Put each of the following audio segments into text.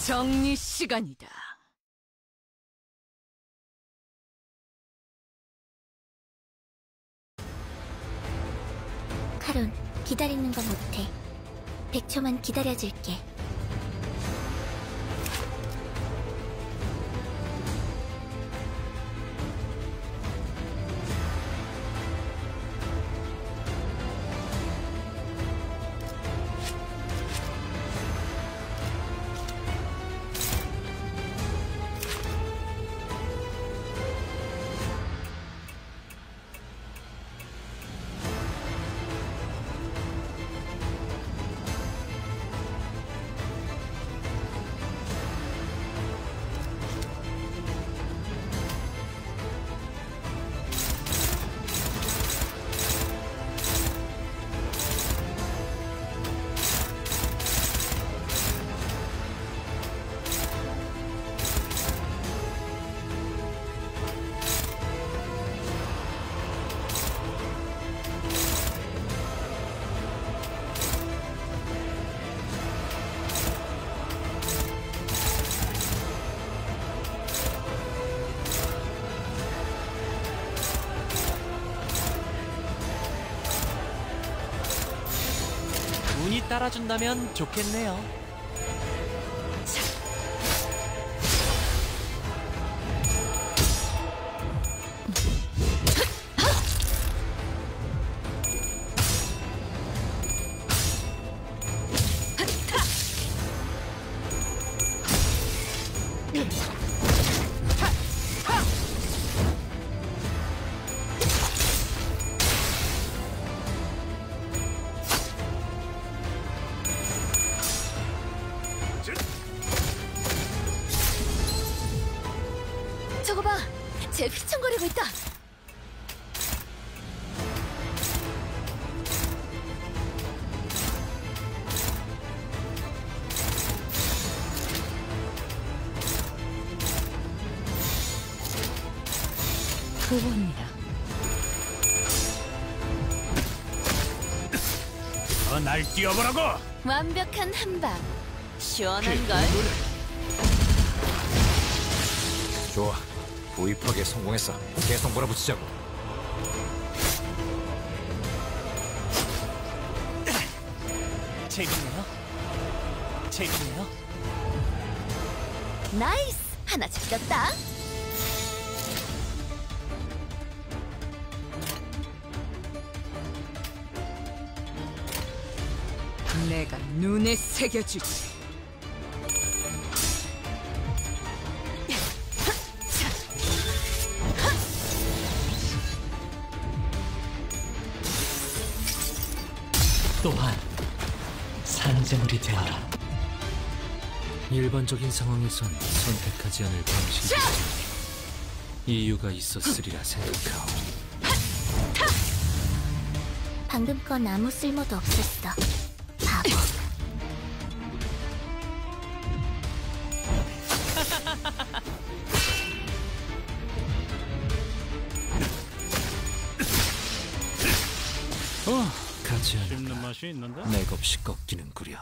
정리 시간이다. 카론, 기다리는 거 못해. 100초만 기다려줄게. 운이 따라준다면 좋겠네요. 저거 봐! 쟤 휘청거리고 있다! 그겁니다. 날 뛰어보라고! 완벽한 한방. 시원한걸? 좋아, 도입하기에 성공했어. 계속 몰아붙이자고. 재밌네요. 재밌네요. 나이스! 하나 잡혔다. 내가 눈에 새겨주지. 또한 산재물이 되어라. 일반적인 상황에선 선택하지 않을 방식이지. 이유가 있었으리라 생각하오. 방금 건 아무 쓸모도 없었어. 바보. 가지 않을까. 씹는 맛이 있는데? 맥없이 꺾이는구려.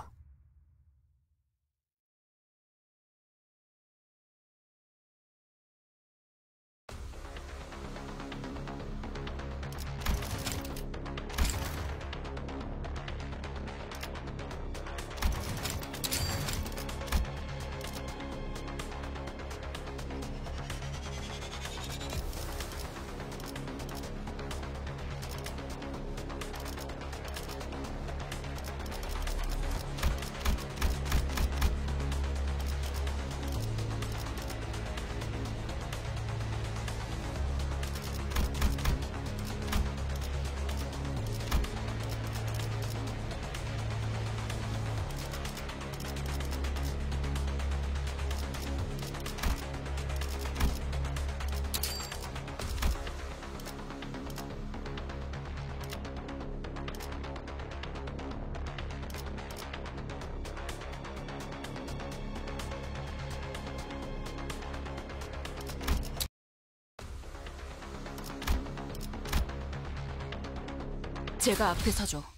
제가 앞에 서죠.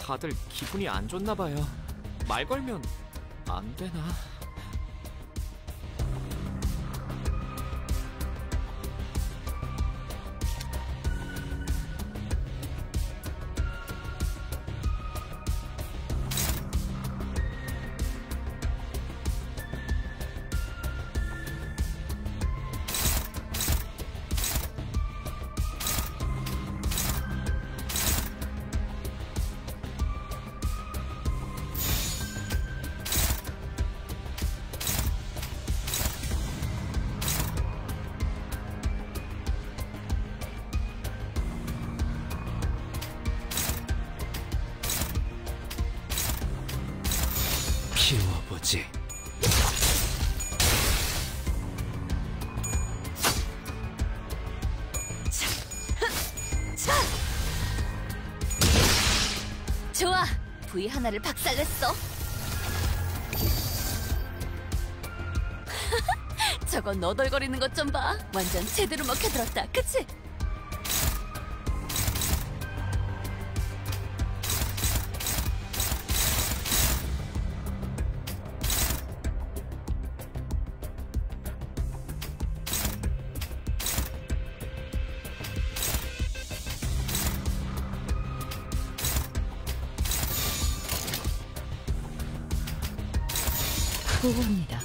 다들 기분이 안 좋나 봐요. 말 걸면 안 되나? 키워보지. 좋아! 부위 하나를 박살냈어. 저거 너덜거리는 것 좀 봐. 완전 제대로 먹혀들었다, 그치? 보고입니다.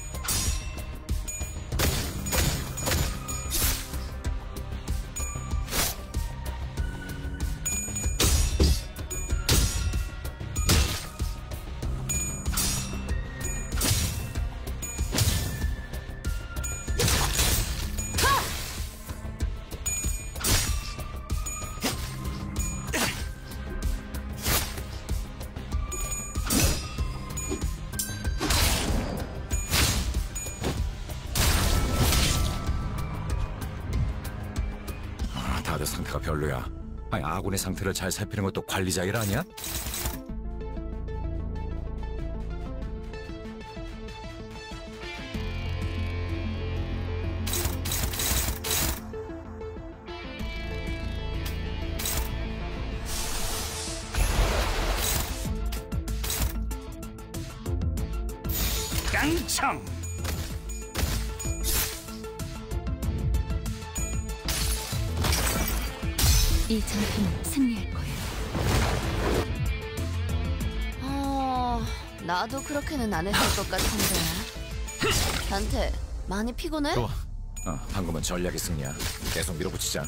다들 상태가 별로야. 아니, 아군의 상태를 잘 살피는 것도 관리자 일 아니야? 깡총! 이 전투는 승리할 거예요. 나도 그렇게는 안 했을 것 같은데. 단테, 많이 피곤해? 좋아. 방금은 전략의 승리야. 계속 밀어붙이자.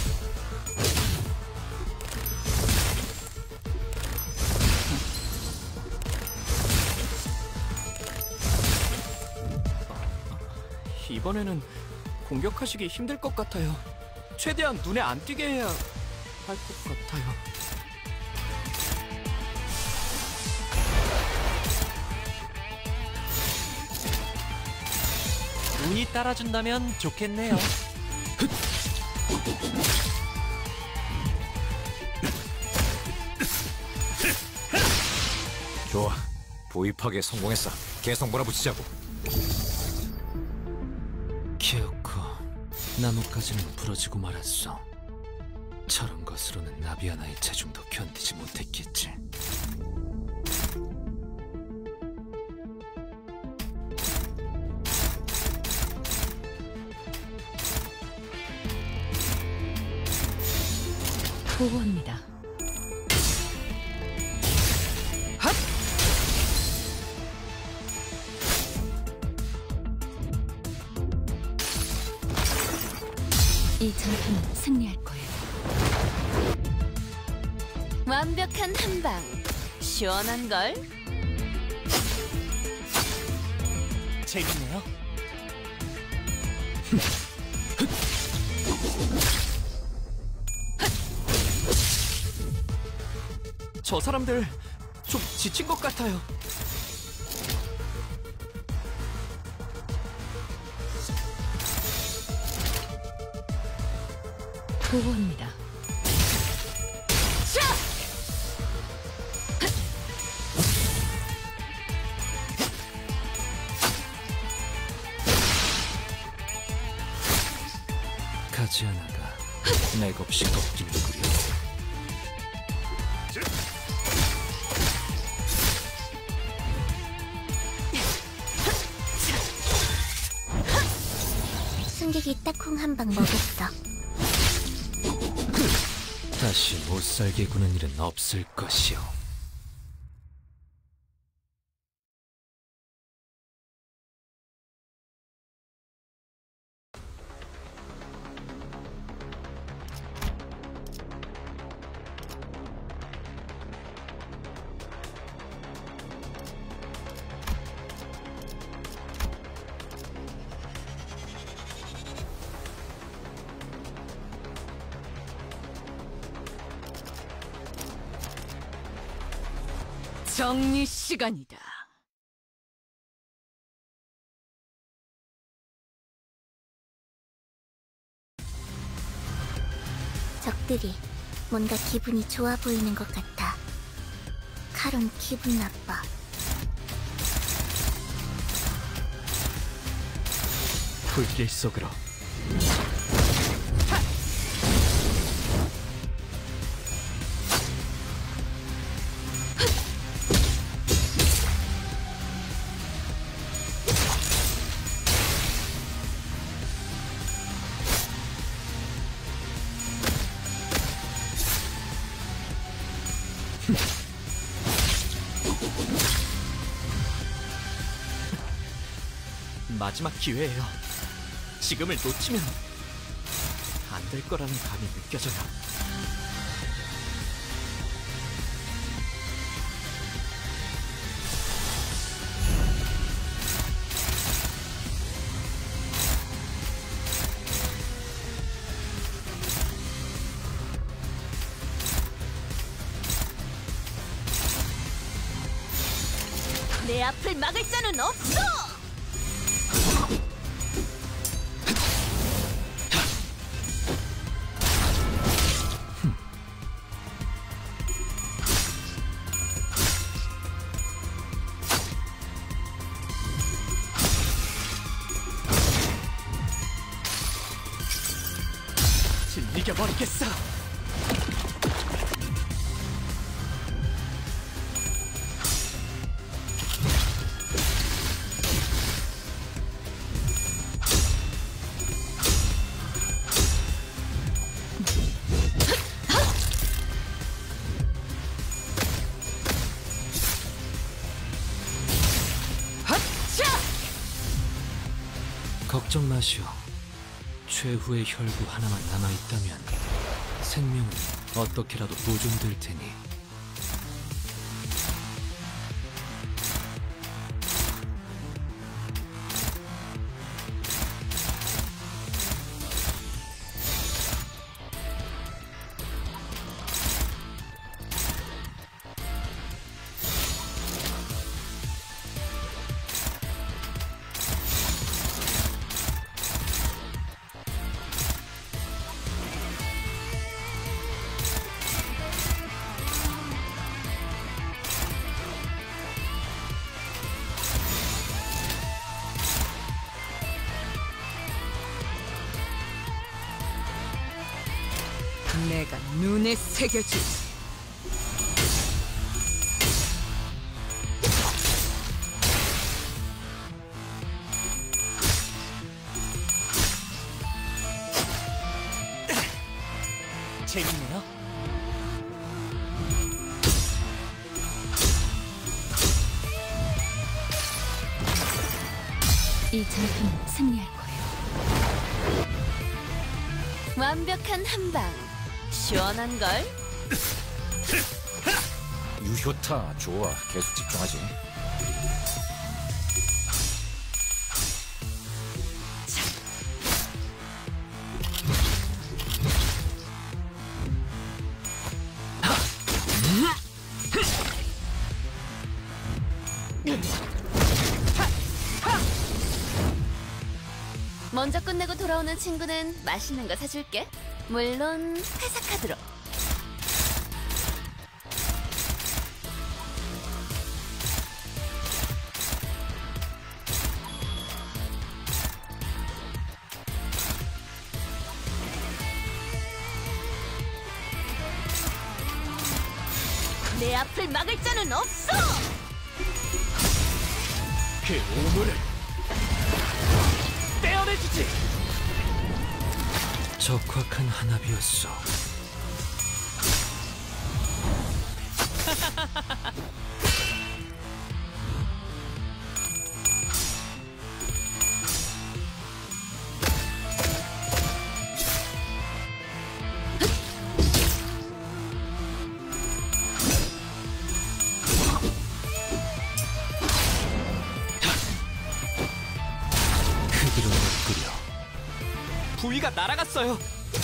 이번에는 공격하시기 힘들 것 같아요. 최대한 눈에 안 띄게 해야 할 것 같아요. 운이 따라준다면 좋겠네요. 좋아. 부위 파괴 성공했어. 계속 몰아붙이자고. 키우코, 나뭇가지는 부러지고 말았어. 저런 것으로는 나비 하나의 체중도 견디지 못했겠지. 보고합니다. 이 전투는 승리할 거예요. 완벽한 한방. 시원한걸? 재밌네요. 저 사람들 좀 지친 것 같아요. 보고합니다. 가지 하나가 맥없이 꺾이는구려. 승객이 딱콩 한 방 먹었어. 다시 못살게 구는 일은 없을 것이오. 정리 시간이다. 적들이 뭔가 기분이 좋아 보이는 것 같아. 칼은 기분 나빠. 불길 속으로. 마지막 기회예요. 지금을 놓치면 안 될 거라는 감이 느껴져요. 내 앞을 막을 자는 없어! 이겨버리겠어. 걱정 마시오. 최후의 혈구 하나만 남아있다면 생명은 어떻게라도 보존될 테니. 내가 눈에 새겨주지. 재밌네요. 이 전투는 승리할 거예요. 완벽한 한방. 시원한걸? 유효타 좋아. 계속 집중하지. 먼저 끝내고 돌아오는 친구는 맛있는 거 사줄게. 물론 회사카드로. 내 앞을 막을 자는 없어! 그 오물을 떼어내주지! 적확한 한압이었어. 크기로 끓여. 부위가 날아갔어요.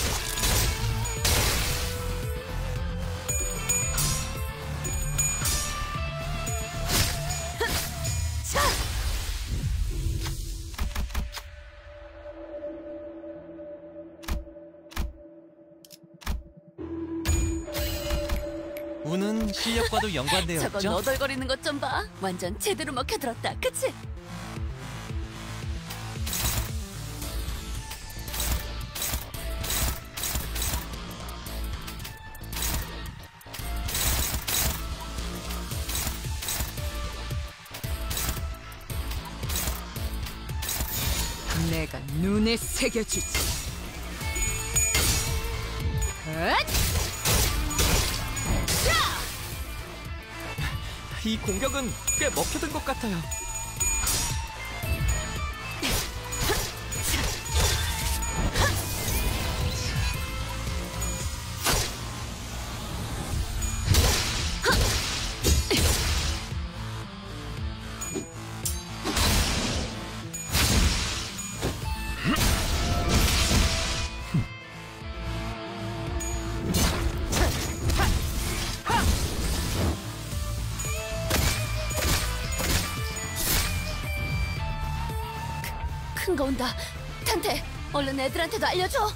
운은 실력과도 연관되어 저거 있죠? 너덜거리는 것 좀 봐. 완전 제대로 먹혀들었다. 그치? 내가 눈에 새겨주지. 헛! 이 공격은 꽤 먹혀든 것 같아요. 큰 거 온다. 탄테, 얼른 애들한테도 알려줘.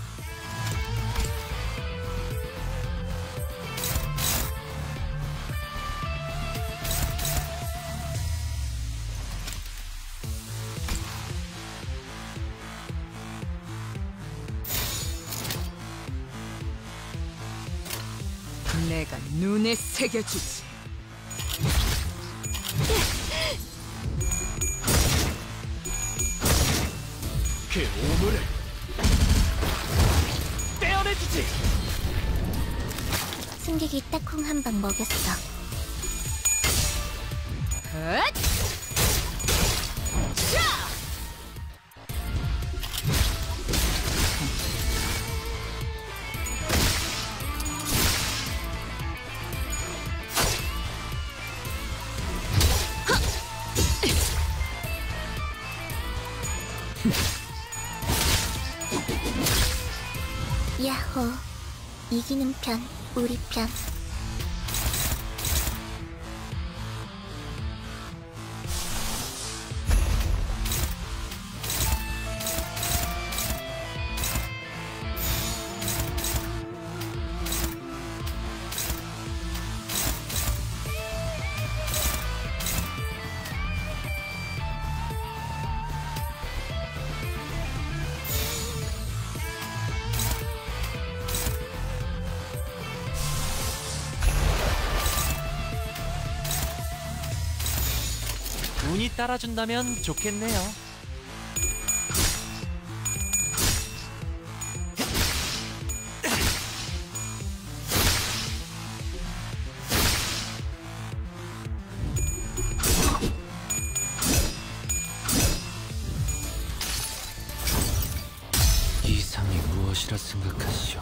내가 눈에 새겨주지. 그 오물을 떼어내주지. 승객이 딱콩 한 방 먹였어. 헛! 야호. 이기는 편, 우리 편. 운이 따라준다면 좋겠네요. 이상이 무엇이라 생각하시오?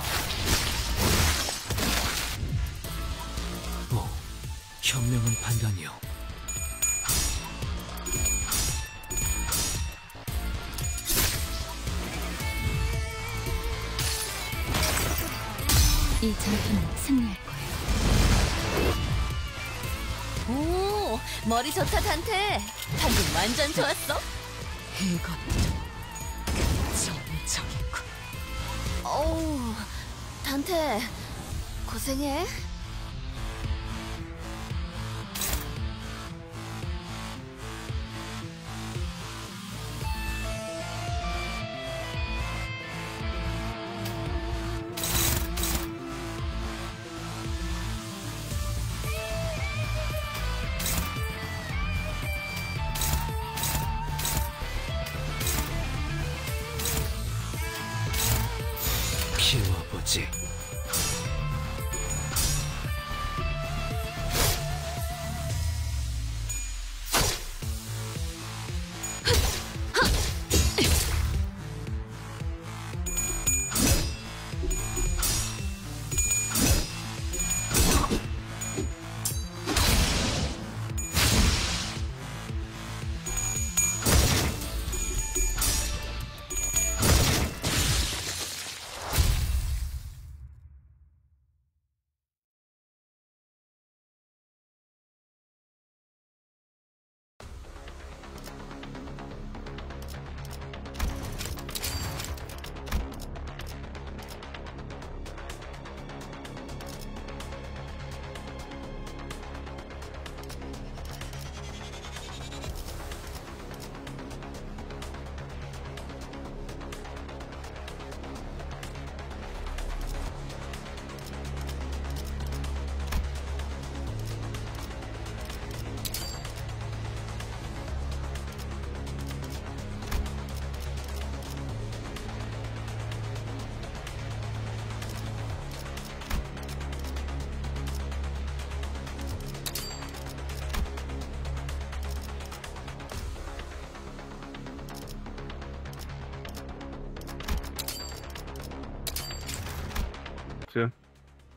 오, 현명한 판단이요. 이 전투는 승리할 거예요. 오, 머리 좋다, 탄테. 방금 완전 좋았어. 이것도 정적이고. 어우, 탄테, 고생해.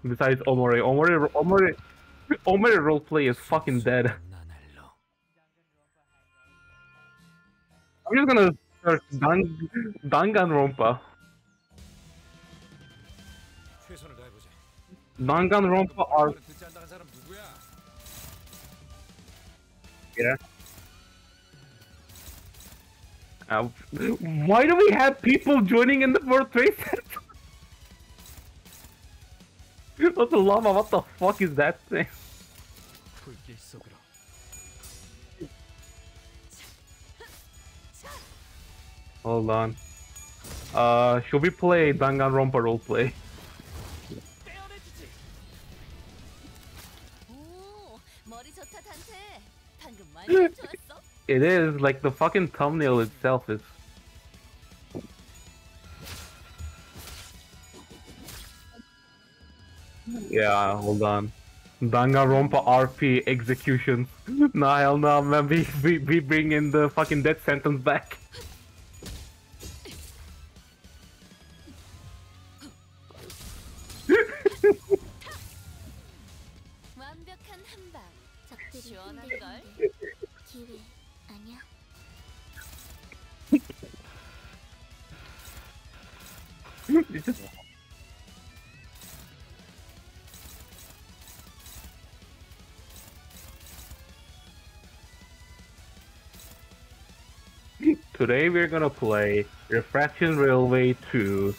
Besides Omori roleplay is fucking dead. I'm just gonna search Danganronpa. Danganronpa are... Yeah. Why do we have people joining in the World Trade Center? What's the llama? What the fuck is that thing? Hold on. Should we play Danganronpa roleplay? It is, like, the fucking thumbnail itself is... Yeah, hold on. Danganronpa RP executions. Nah, hell no, man, we bring in the fucking death sentence back. Today we're gonna play Refraction Railway 2.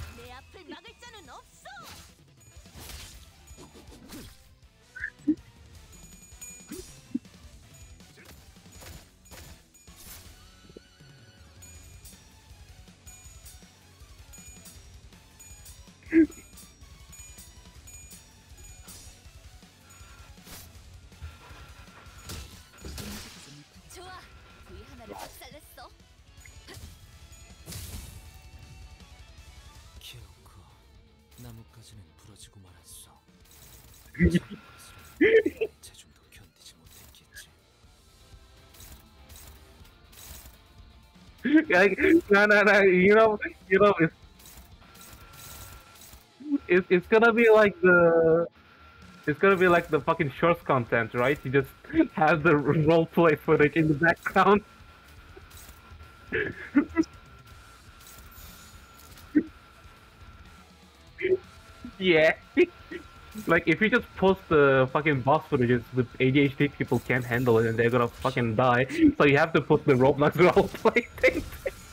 Like, no, it's gonna be like the fucking shorts content, right? You just have the roleplay footage in the background. Yeah. Like, if you just post the fucking boss footages, the ADHD people can't handle it and they're gonna fucking die. So you have to put the Roblox roleplay thing.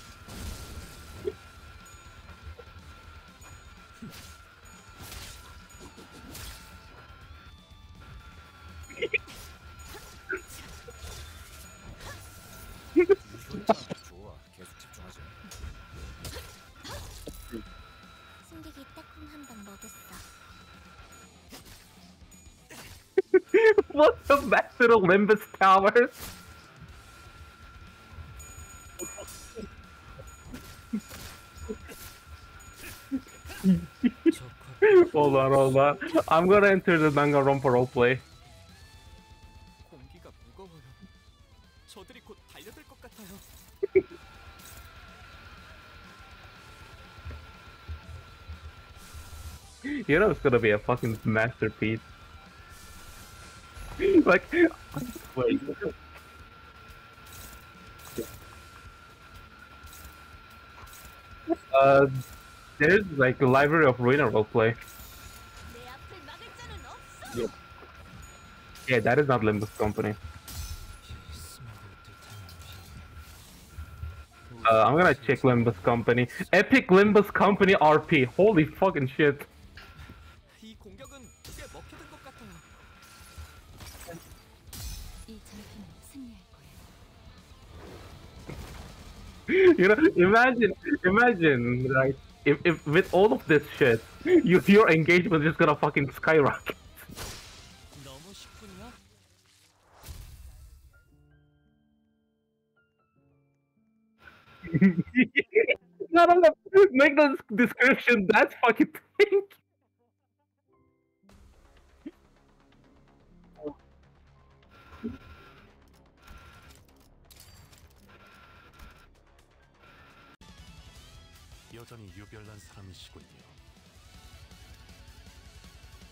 What's the back to the Limbus towers? Hold on. I'm gonna enter the Danganronpa roleplay. You know it's gonna be a fucking masterpiece. Like, wait. There's like a library of Ruiner roleplay. Yeah, that is not Limbus Company. I'm gonna check Limbus Company. Epic Limbus Company RP. Holy fucking shit. You know, imagine, like, if with all of this shit, your engagement is just gonna fucking skyrocket. No, make the description that fucking thing. 여전히 유별난 사람이시군요.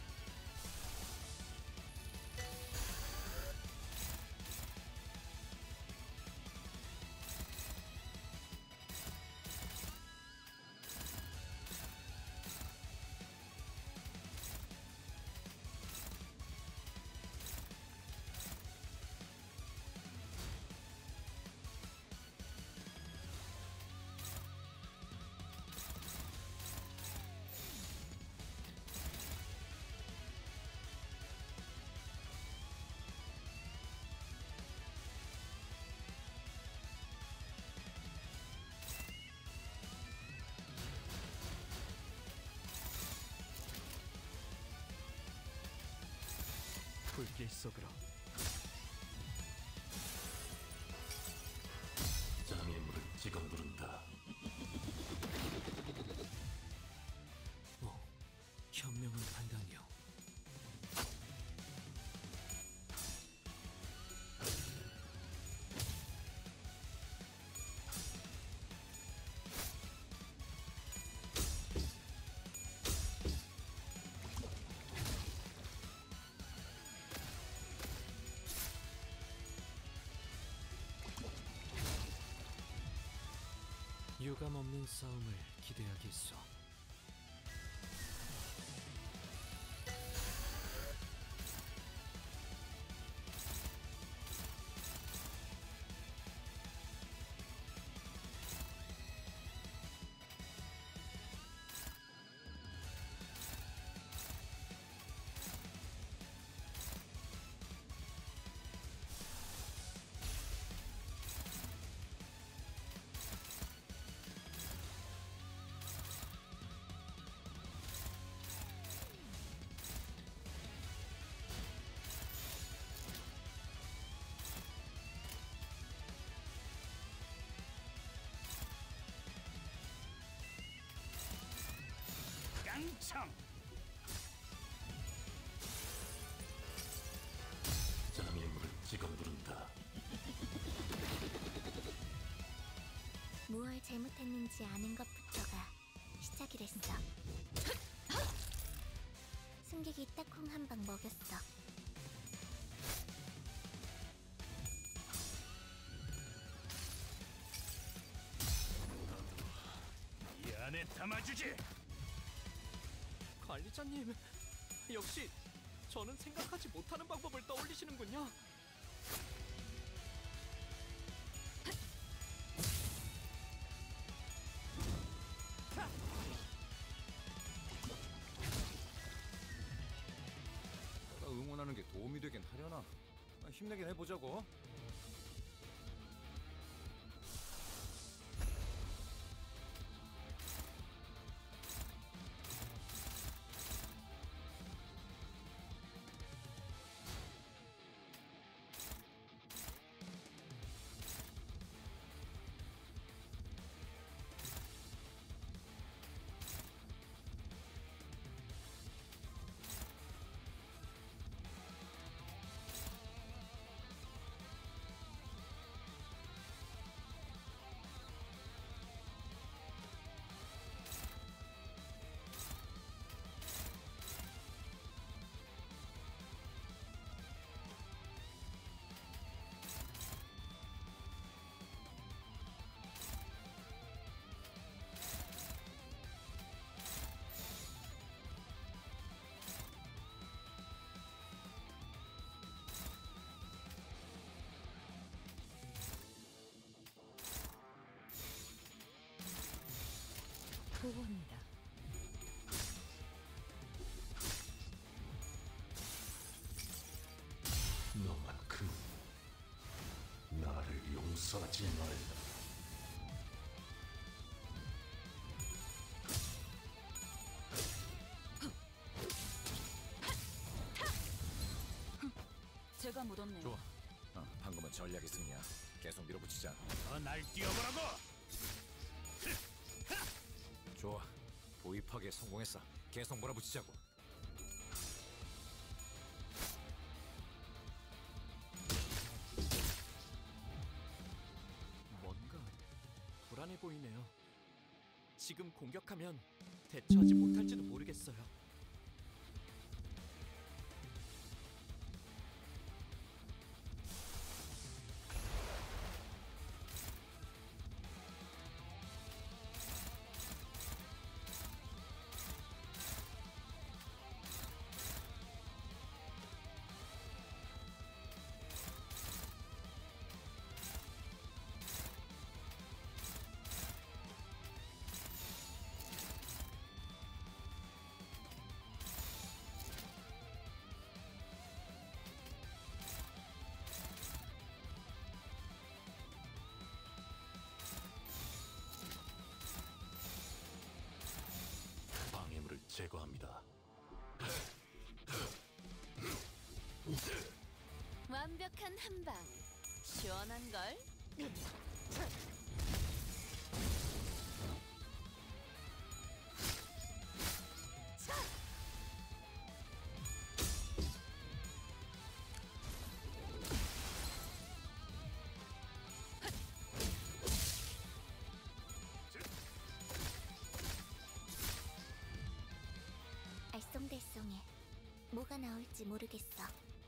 불길 속으로. 장애물을 찍어 누른다. 현명한 판단이요. 유감 없는 싸움을 기대하겠소. 깡총! 장애물을 찍어 누른다. 무얼 잘못했는지 아는 것부터가 시작이랬어. 승객이 딱콩 한 방 먹였어. 이 안에 담아주지! 관리자님, 역시 저는 생각하지 못하는 방법을 떠올리시는군요. 내가 응원하는 게 도움이 되긴 하려나? 힘내긴 해보자고. 보호합니다. 너만큼 나를 용서하지 말라. 제가 묻었네요. 좋아. 방금은 전략의 승리야. 계속 밀어붙이자. 날 뛰어보라고! 좋아. 도입하기에 성공했어. 계속 몰아붙이자고. 뭔가 불안해 보이네요. 지금 공격하면 대처하지 못할지도 모르겠어요. 완벽한 한방. 시원한 걸. 알쏭달쏭해. 뭐가 나올지 모르겠어.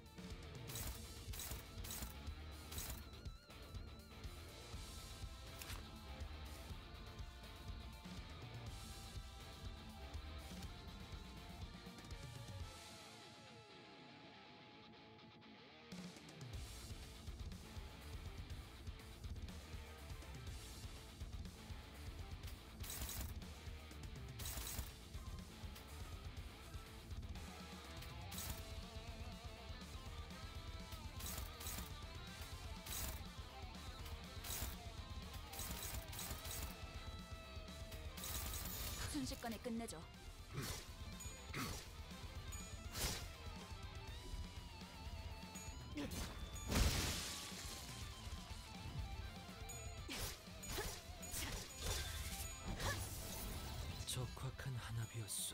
순식간에 끝내죠. 적확한 한압이었어.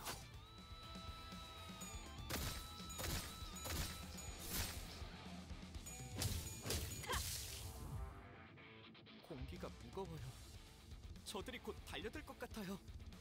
공기가 무거워요. 저들이 곧 달려들 것 같아요.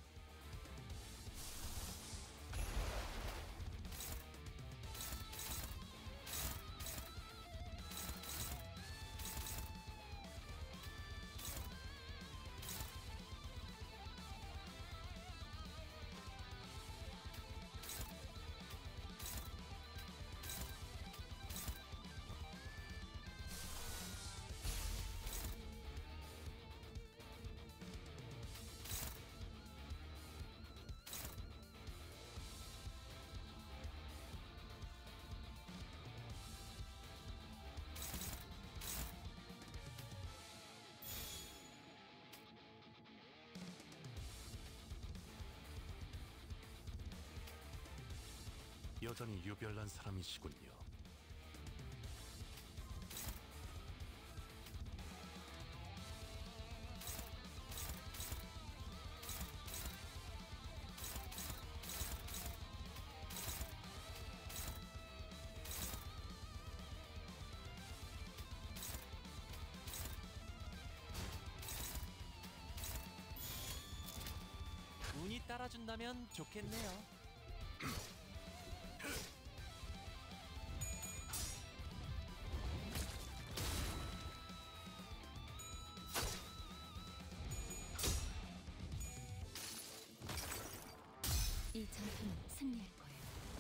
여전히 유별난 사람이시군요. 운이 따라준다면 좋겠네요. 이 전투는 승리할 거예요.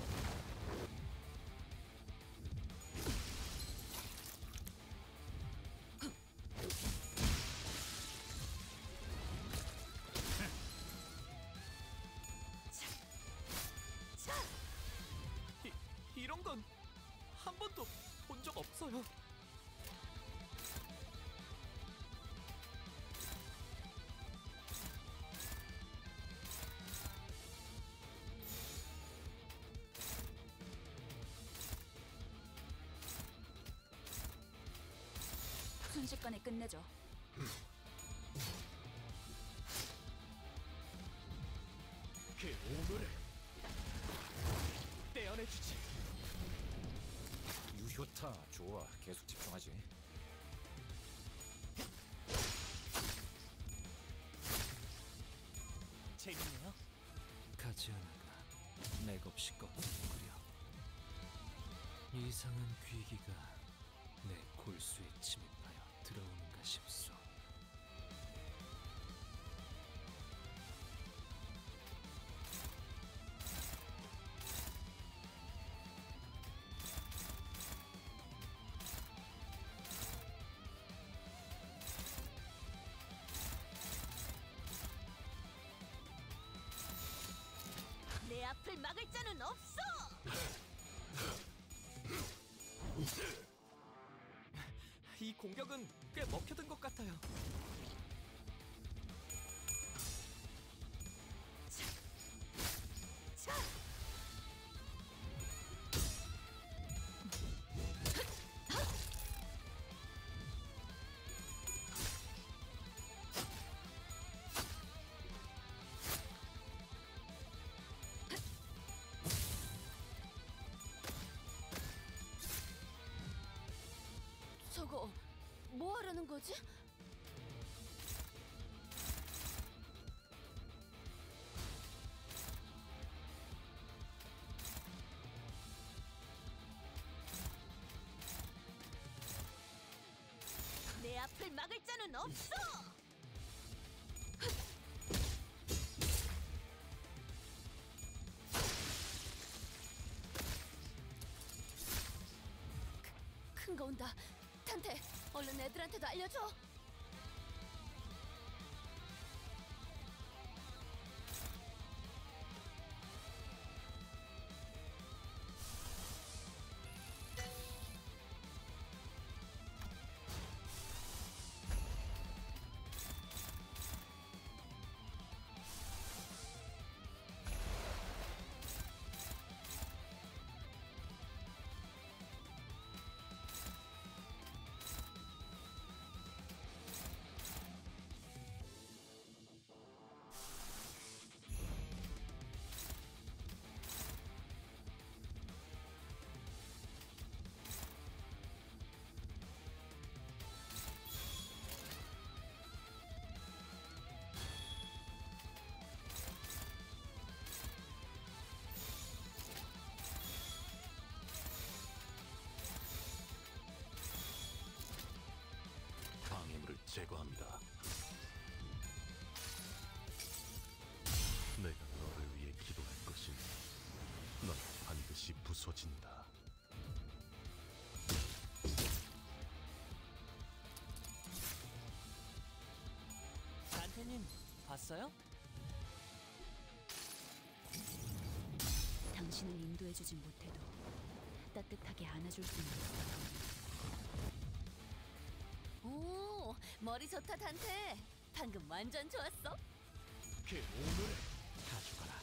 이런 건 한 번도 본 적 없어요. 순식간에 끝내죠. 그 오물을 떼어내주지. 유효타 좋아. 계속 집중하지. 재밌네요. 가지 않아가 맥없이 꺾이는구려. 이상한 귀기가 내 골수에 침입하여 들어오는가 싶소. 내 앞을 막을 자는 없어. 이 공격은 꽤 먹혀든 것 같아요. 저거 뭐 하려는 거지? 내 앞을 막을 자는 없어! 큰 거 온다. 탄테, 얼른 애들한테도 알려줘. 방해물을 제거합니다. 내가 너를 위해 기도할 것이니 넌 반드시 부서진다. 단테님, 봤어요? 당신을 인도해주진 못해도 따뜻하게 안아줄 수 있는. 오, 머리 좋다, 단테. 방금 완전 좋았어. 그 오물을 가져가라.